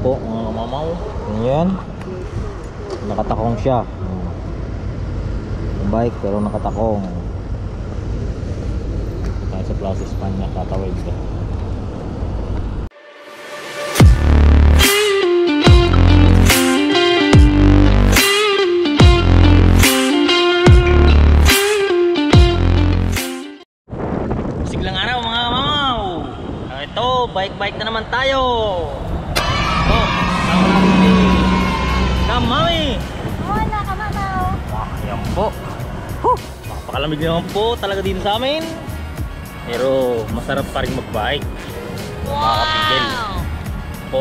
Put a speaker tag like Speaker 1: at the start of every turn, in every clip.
Speaker 1: po mga mamaw. Ayan. Nakatakong siya. Bike pero nakatakong. Kaya sa Plaza España tatawid ka. Siglang araw mga mamaw. Ito, bike na naman tayo. Oh, tama natin si Kamami.
Speaker 2: Wala ka mamaw.
Speaker 1: Yan po. Napakalamig naman po talaga dito sa amin. Pero masarap pa rin mag-bike. Makakapigil po.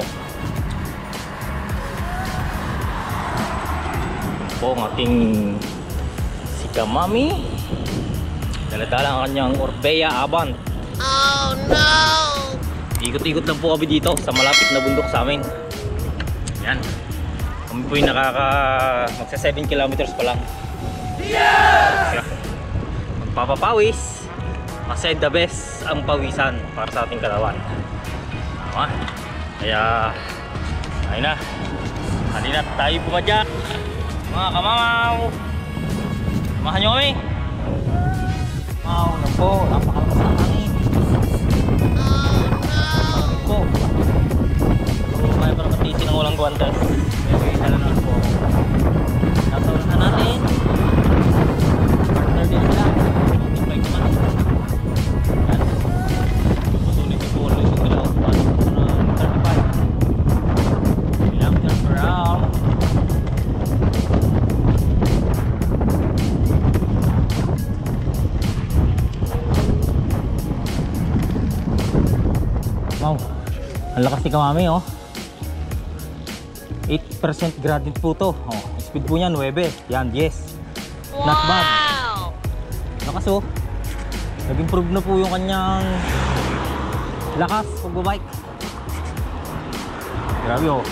Speaker 1: Po ang ating si Kamami. Dala-dala ang kanyang Orbea Avant.
Speaker 2: Oh no!
Speaker 1: Ikot-ikot lang po kami dito sa malapit na bundok sa amin. Yan. Kami po yung magsa 7 kilometers pa lang. Yeah! Magpapapawis. Kasi the best ang pawisan para sa ating katawan. Tama? Kaya ayun na. Halina tayo pumadyak. Mga kamamaw. Samahan nyo kami. Wow, na po. Napakalakas ng hangin. Po. So, kaya parang matisi ng walang guwantes. Pero isa lang ako po. Nasa unahan natin. Partner din sila. Bike naman. Yan. Patuloy ko po ulit yung galaw. 35 kilometers per hour. Wow, ang lakas ni Kamami oh. 8% gradient po to. Oh, speed po niya 9. Yan, yes. Not bad. Lakas oh. Nag-improve na po yung kanyang lakas pagbabike. Grabe oh.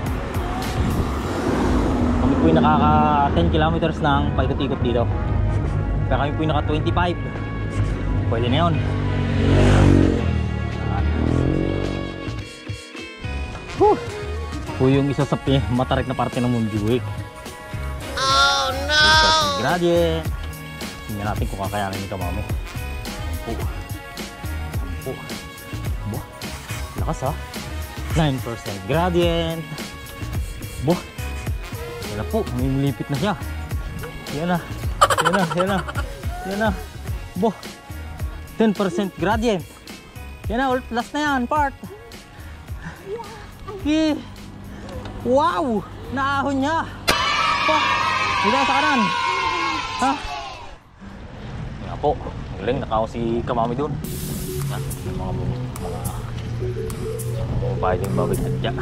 Speaker 1: Kami po yung nakaka 10 kilometers ng paikot-ikot dito. Kaya kami po yung naka 25. Pwede na yun. Po yung isa sa matarik na parte ng Montjuic.
Speaker 2: Oh no!
Speaker 1: Gradient. Tingnan natin kung kakayanin ni Kamami. Buh. Lakas ha. 9% gradient. Buh. Yan na po. Lumilipit na siya. Yan na. Buh. 10% gradient. Yan na. Last na yan. Part. Wow! Naahon niya! Hindi sa kanan! Ha? Nga po, galing nakao si Kamami doon. Yan, yung mga pwedeng babig na dyan.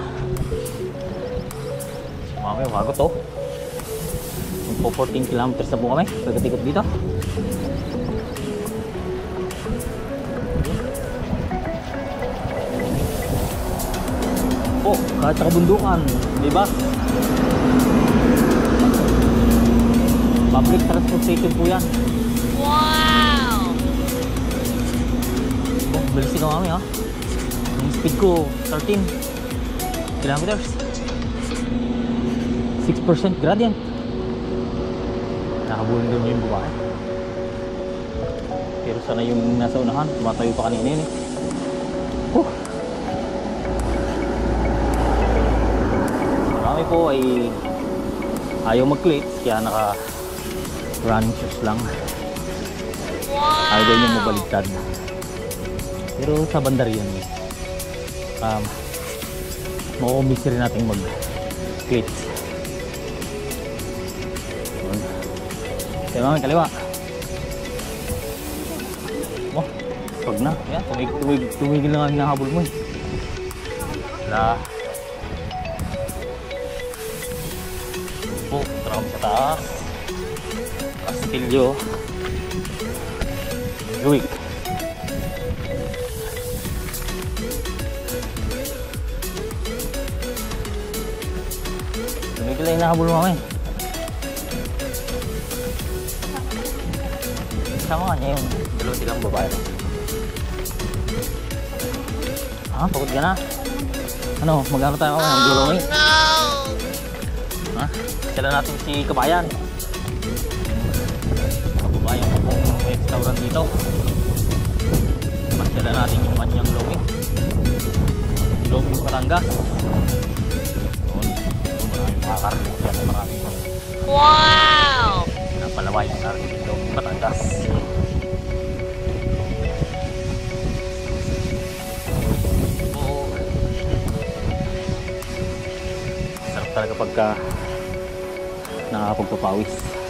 Speaker 1: Si Kamami, bago to. Yung po 14 kilometers na po kami. Pagkatikot dito. Po, kahit sa kabundukan, di ba? Public transportation po yan.
Speaker 2: Wow!
Speaker 1: Oh, bilis si Kamami ha. Yung speed ko 13 kilometers. 6% gradient. Nakabulong doon yung babae. Pero sana yung nasa unahan, tumatayo pa kanina yun eh. Kami po ay ayaw mag-clips kaya naka running shoes lang. Ayaw daw niya mabaligtad. Pero sa bandar yan makukumbisi rin natin mag-clips. Kaya mami kaliwa. Oh, pag na. Yan, tumigil na nga hinahabol mo eh. Wala. Tara kami sa taas. Castillo Montjuic. Tumigil na hinahabol mo kami. Sama niya yung dalawa silang babae. Pagod ka na? Ano, magano tayo ng glulungin?
Speaker 2: No!
Speaker 1: Ha? Sila natin si Kabayan. Kabayan po pong restaurant dito. Sila natin yung kanyang longing. Longing Batangas. Doon. Maraming makakarinig yan. Maraming
Speaker 2: Wow!
Speaker 1: napalaway ang narin dito. Batangas. Sarap talaga pagka nakakapagpapawis.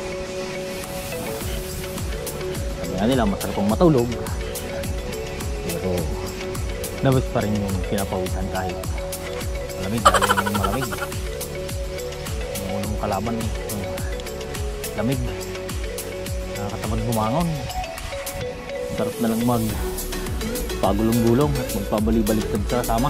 Speaker 1: Sabi nga nila masarap ang matulog, pero nabis pa rin yung pinapawisan kahit malamig, lalo yung malamig yung unang kalaban yung lamig, nakakatamad bumangon. Sarap na lang pagulong-gulong at magpabalik-baliktad sa kasama.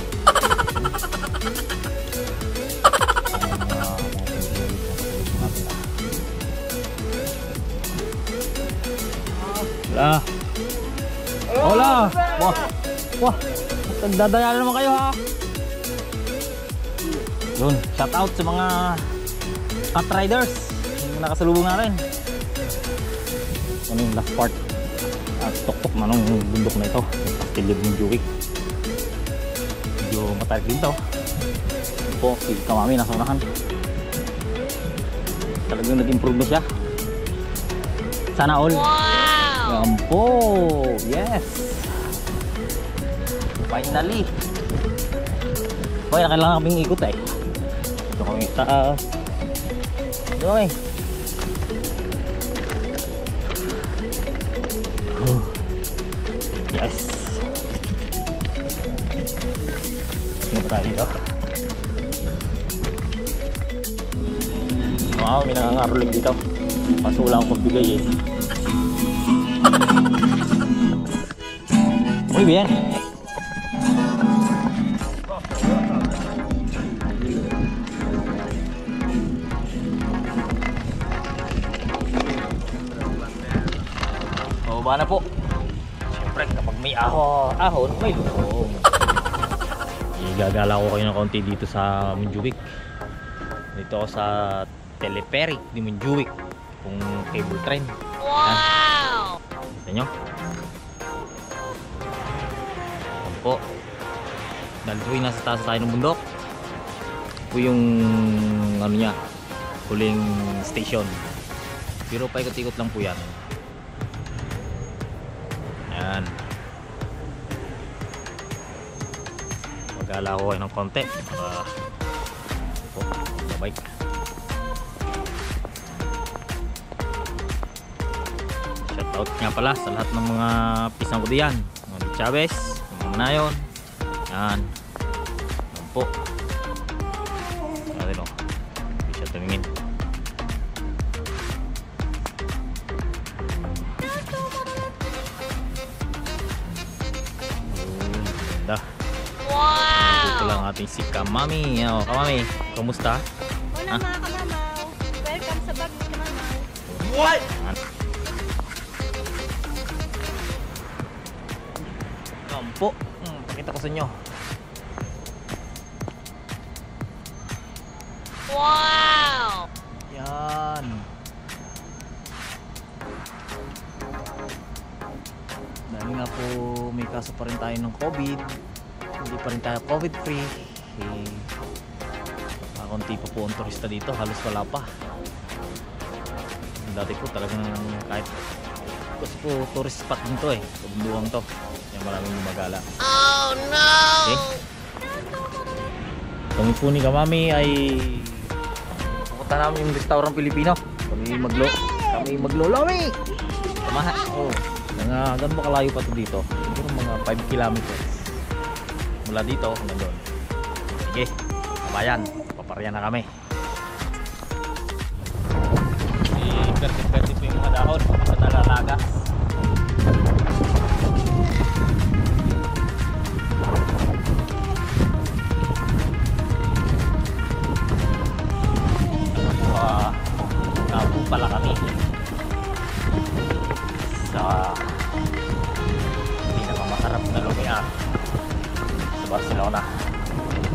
Speaker 1: Hola. Hola. Wah. Wah. Nagdadaya naman kayo ha. Yun, shout out sa mga cat riders yung nakasalubong natin. Ano yung last part at tuktok na nung bundok na ito, yung pastilib ng Juwick. Medyo matarik din to. Ito po, si Kamami nasa unahan. Talagang nag-improve na siya. Sana all. Yan po. Yes. Finally. Okay, kailangan kaming ikot eh. Ito kami taas. Ito kami. Yes. Tingnan pa tayo dito. Wow, may nangangaroling dito. Kaso wala akong pagbigay eh. Muy bien. Baba na po. Siyempre kapag may ahon, may lulong. Igagala ko kayo ng konti dito sa Montjuic. Dito ako sa Teleferik di Montjuic. Kung cable train.
Speaker 2: Wow!
Speaker 1: Kita nyo? Po, dahil po yung nasa taas tayo ng bundok po yung ano niya, huling station, pero paikot-ikot lang po yan. Yan, mag-aala ko kayo ng konti para po, sabay. Shoutout nga pala sa lahat ng mga pisang ko diyan, mga Chavez, na yun. Yan. Yan po. Natin o. Hindi siya tumingin. Ganda.
Speaker 2: Wow!
Speaker 1: Ito lang ating si Kamami. O, Kamami, kamusta?
Speaker 2: Wala mga kamamaw. Welcome sa bag mga kamamaw.
Speaker 1: What? Yan po. Pakita ko sa inyo.
Speaker 2: Wow!
Speaker 1: Yan. Dahil nga po may kaso pa rin tayo ng COVID, hindi pa rin tayo COVID free, konti pa po ang turista dito, halos wala pa. Dati po talagang kahit kasi po tourist spot din to eh, kabunduang to, yung maraming gumagala.
Speaker 2: Oh no!
Speaker 1: Okay, kami po ni Kamami ay pupunta namin yung restaurant Pilipino. Kami maglolomi. Tamahan. Oh, ganun ba kalayo pa to dito? Siguro mga 5 kilometers mula dito hanggang doon. Sige, kabayan, paparya na kami. Perti-perti po yung mga dahon sa nalalagas. Nabu pala kami sa pinakamasarap na lumian sa Barcelona.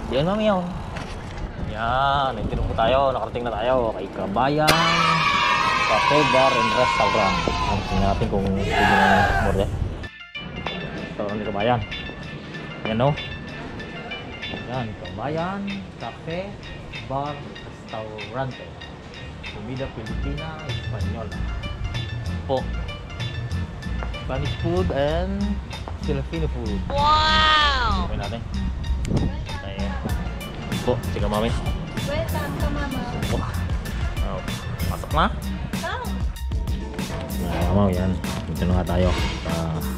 Speaker 1: Yan mami oh. Yan, nandito po tayo, nakarating na tayo kay Kabayan Cafe Bar and Restaurant. Tingnan natin kung pwede na morde. Restaurant ni Kabayan. Yan oh. Yan, Kabayan Cafe Bar Restaurante. Comida Filipina, Espanyol. Po. Spanish food and Filipino food. Wow! Okay natin. Ayan. Po, sige mami.
Speaker 2: Welcome ka, mama.
Speaker 1: Oh, pasok na.
Speaker 2: Come.
Speaker 1: Mama, yan. Dito na nga tayo sa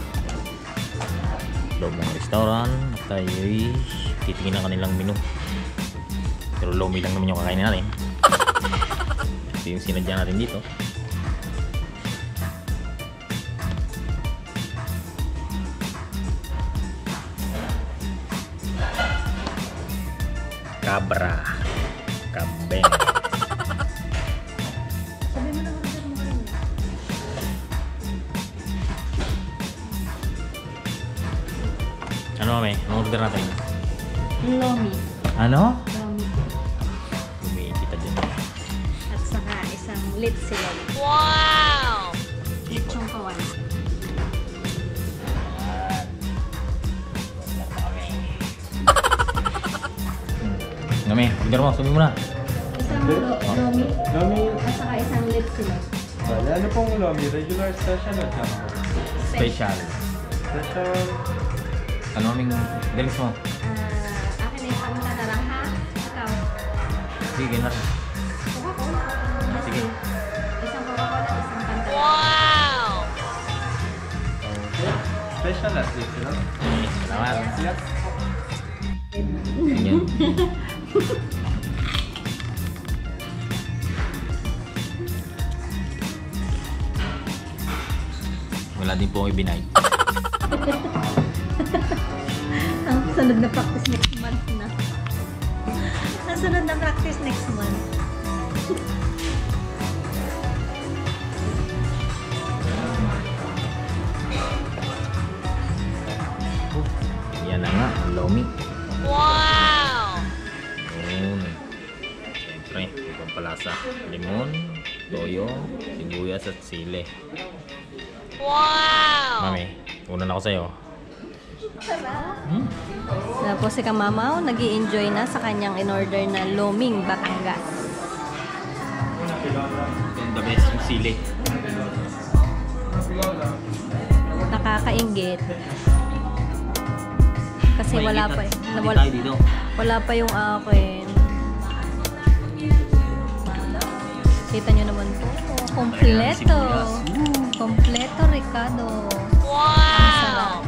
Speaker 1: loob ng restaurant. Tayo'y titingin ang kanilang menu. Pero lomi lang naman yung kakainin natin. Ito yung sinadya natin dito. Cabra. Kambeng.
Speaker 2: Sabi mo na order mo rin.
Speaker 1: Ano mami? Ano order natin?
Speaker 2: Lomi.
Speaker 1: Ano?
Speaker 2: Lomi.
Speaker 1: Lumiin kita dyan.
Speaker 2: At saka isang litsilog. Wow! Litsong kawan.
Speaker 1: Mami, order mo. Sabi mo na.
Speaker 2: Isang lomi. At saka isang litsilog.
Speaker 3: Bale, ano pong lomi? Regular, special o jumbo?
Speaker 1: Special.
Speaker 3: Special.
Speaker 1: Ano aming drinks mo?
Speaker 2: Akin ay isang naranja. Ikaw.
Speaker 1: Sige na.
Speaker 2: Coca-Cola.
Speaker 1: Sige.
Speaker 2: Isang Coca-Cola at isang Fanta. Wow!
Speaker 3: Okay. Special at least, you know?
Speaker 1: Salamat.
Speaker 3: Yes.
Speaker 1: Yan. Wala din po akong ibinay.
Speaker 2: Ang sunod na practice next month na. Ang sunod na practice next month.
Speaker 1: Yan na nga, ang lomi.
Speaker 2: Wow!
Speaker 1: Yun. Siyempre, ibang palasa. Limon, toyo, sibuyas at sili.
Speaker 2: Wow!
Speaker 1: Mami, una na ako sa'yo.
Speaker 2: Tapos si Kamamaw, nag-i-enjoy na sa kanyang in-order na Loming Batangas.
Speaker 1: And the best yung sili.
Speaker 2: Nakakainggit. Kasi wala pa
Speaker 1: Wala tayo dito.
Speaker 2: wala pa yung akin. Kita nyo naman po. Kompleto. Kompleto, Ricardo. Ang sarap.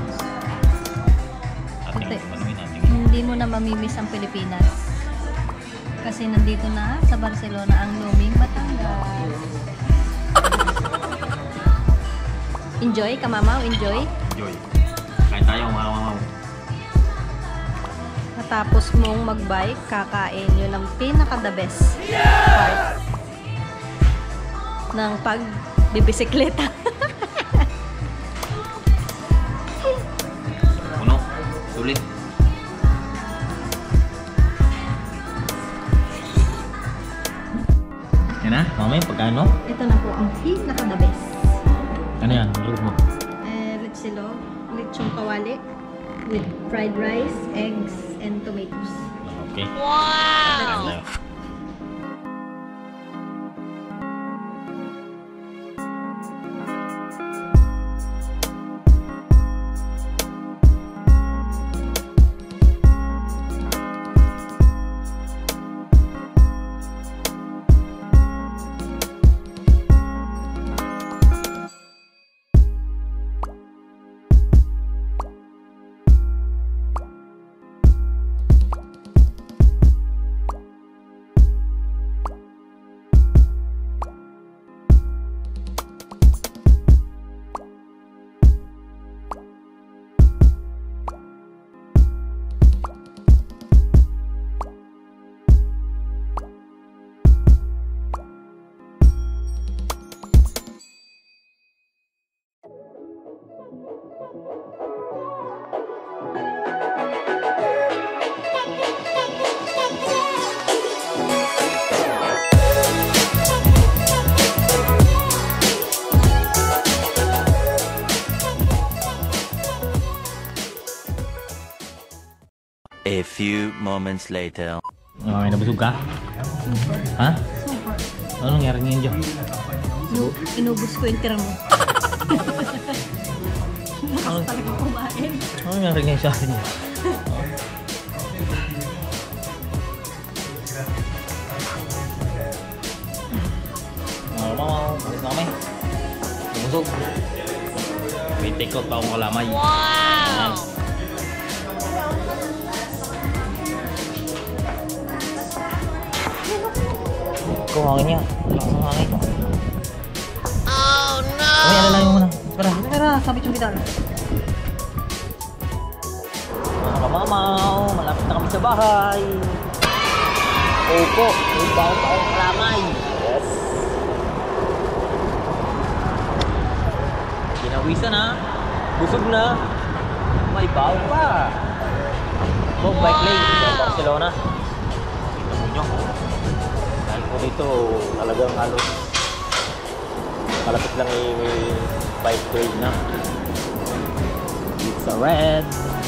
Speaker 1: Ating
Speaker 2: Okay.
Speaker 1: panuin natin.
Speaker 2: Hindi mo na mamimiss ang Pilipinas. Kasi nandito na sa Barcelona ang Loming Batangas. Enjoy, Kamamaw, enjoy.
Speaker 1: Enjoy. Kain tayo mga mamaw.
Speaker 2: Matapos mong mag-bike, kakain. Yun ang pinaka-the best part ng pagbibisikleta.
Speaker 1: Puno. Sulit. Yan na, mamaya pagkain mo.
Speaker 2: Ito na po ang pinaka-the best.
Speaker 1: Ano yan? Ang mo.
Speaker 2: Litsilog, litsong kawali with fried rice, eggs, and tomatoes.
Speaker 1: Okay. Wow! Kain tayo.
Speaker 4: A few moments later.
Speaker 1: May nabusog ka?
Speaker 2: Super.
Speaker 1: Ha?
Speaker 2: Super.
Speaker 1: Ano nangyari ngayon dyan?
Speaker 2: Inubos ko yung tira mo. Lakas talaga kumain.
Speaker 1: Ano nangyari ngayon sa akin? Alis na kami. Nabusog. May take out pa akong kalamay. Wow! Kung hangin niya. Lakas ng hangin. Oh no! Ay, alalayo mo muna. Tara, sabit yung gitara. Mga kamamaw, malapit na kami sa bahay. Opo, may baon pa akong kalamay. Yes. Ginawisan na. Busog na. May baon pa. Bog bike lane sa Barcelona. Kita mo nyo. Dahil po dito talagang halos malapit lang may bike grade na. It's a red.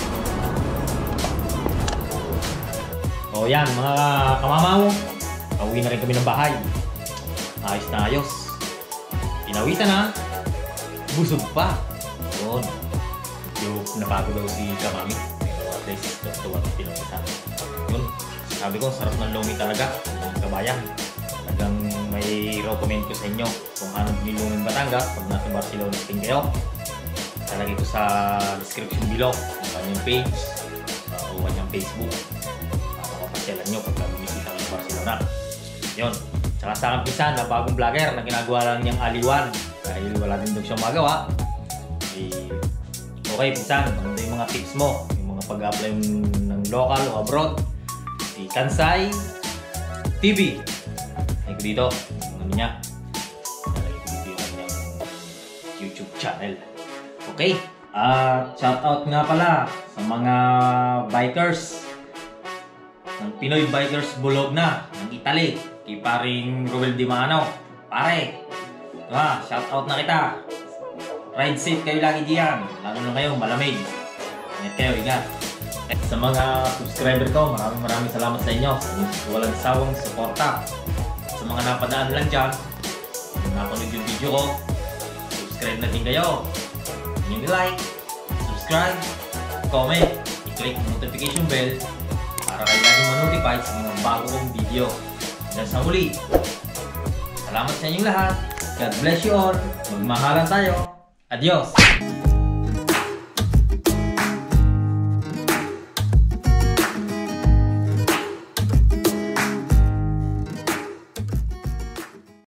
Speaker 1: O yan mga kamamaw, pauwi na rin kami ng bahay. Ayos na ayos. Pinawisan na. Busog pa. Yun. Yung nabago daw si Kamami. At least tuwa ng pinawisan. Yun. Sabi ko, sarap ng lomi talaga. Yung kabayan. Talagang may recommend ko sa inyo. Kung hanap niyo luming Batangas, pag nasa Barcelona sting kayo, talagay ko sa description below. Yung kanyang page, o kanyang Facebook. Pasyalan nyo pagka bumisita ng Barcelona. Yun. Tsaka sa aking pinsan na bagong vlogger na ginagawa lang niyang aliwan dahil wala din daw siyang magawa. Okay, pinsan, ano yung mga tips mo? Yung mga pag-apply ng local o abroad? Si Kansai TV. Ay ko dito. Yung ano niya. Ay ko dito yung kanyang YouTube channel. Okay. Shoutout nga pala sa mga bikers ng Pinoy Bikers Bologna ng Italy, kay paring Roel Di Mano. Pare, shoutout na kita. Ride safe kayo lagi diyan, lalo na ngayon malamig. Ingat kayo, ingat. At sa mga subscriber ko, maraming salamat sa inyo sa walang sawang suporta. Sa mga napadaan lang dyan, kung napanood yung video ko, subscribe na din kayo. Yung like, subscribe, comment, i-click yung notification bell para kayo laging ma-notify sa mga bago kong video. Hanggang sa muli, salamat sa inyong lahat. God bless you all. Magmahalan tayo. Adios!